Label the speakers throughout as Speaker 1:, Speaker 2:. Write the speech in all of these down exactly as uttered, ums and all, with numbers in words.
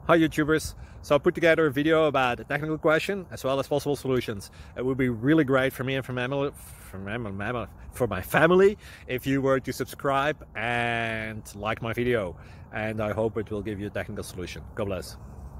Speaker 1: Hi YouTubers. So I put together a video about a technical question as well as possible solutions. It would be really great for me and for my, for my, for my family if you were to subscribe and like my video, and I hope it will give you a technical solution. God bless.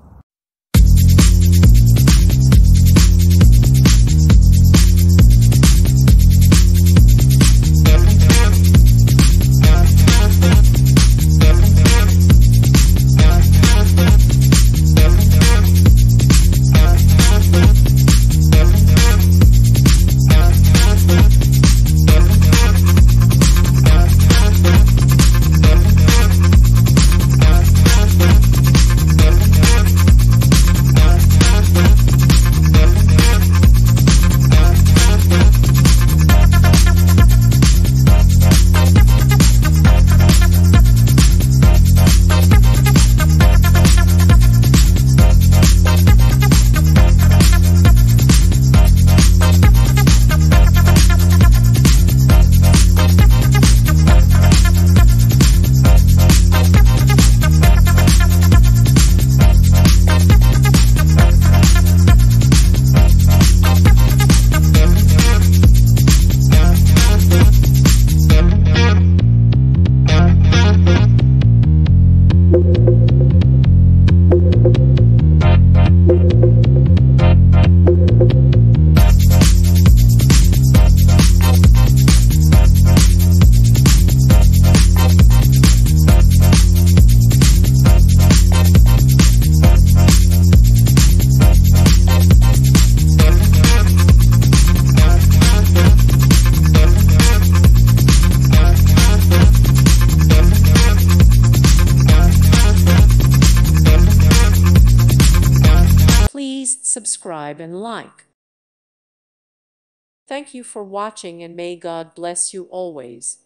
Speaker 2: Please subscribe and like. Thank you for watching, and may God bless you always.